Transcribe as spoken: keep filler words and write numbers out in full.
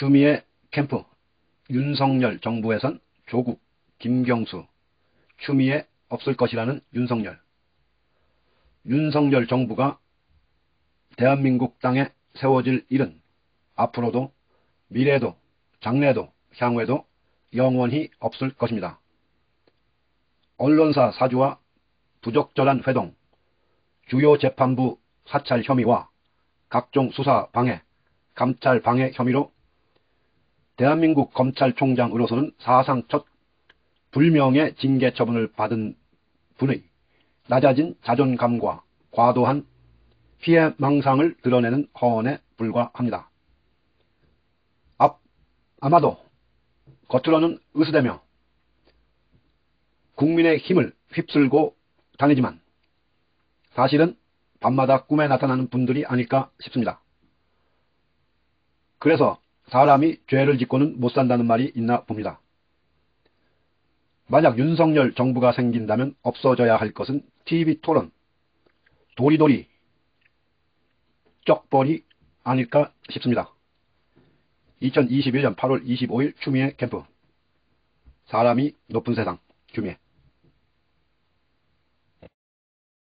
추미애 캠프. 윤석열 정부에선 조국, 김경수, 추미애 없을 것이라는 윤석열. 윤석열 정부가 대한민국 땅에 세워질 일은 앞으로도 미래도 장래도 향후에도 영원히 없을 것입니다. 언론사 사주와 부적절한 회동, 주요 재판부 사찰 혐의와 각종 수사 방해, 감찰 방해 혐의로 대한민국 검찰총장으로서는 사상 첫 불명예 징계 처분을 받은 분의 낮아진 자존감과 과도한 피해망상을 드러내는 허언에 불과합니다. 앞, 아마도 겉으로는 으스대며 국민의 힘을 휩쓸고 다니지만 사실은 밤마다 꿈에 나타나는 분들이 아닐까 싶습니다. 그래서 사람이 죄를 짓고는 못 산다는 말이 있나 봅니다. 만약 윤석열 정부가 생긴다면 없어져야 할 것은 티비 토론, 도리도리, 쪽벌이 아닐까 싶습니다. 이천이십일 년 팔월 이십오일 추미애 캠프. 사람이 높은 세상, 추미애.